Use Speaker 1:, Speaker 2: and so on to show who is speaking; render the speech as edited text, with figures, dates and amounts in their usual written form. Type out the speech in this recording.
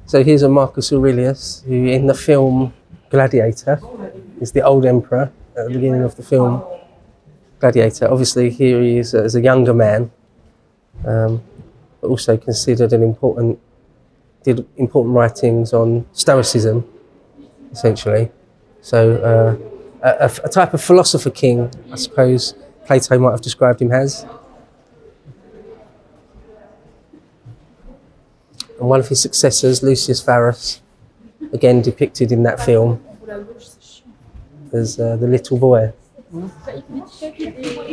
Speaker 1: So here's a Marcus Aurelius, who in the film Gladiator is the old emperor at the beginning of the film Gladiator. Obviously here he is as a younger man, but also considered did important writings on Stoicism, essentially. So a type of philosopher king, I suppose Plato might have described him as. And one of his successors, Lucius Verus, again depicted in that film as the little boy.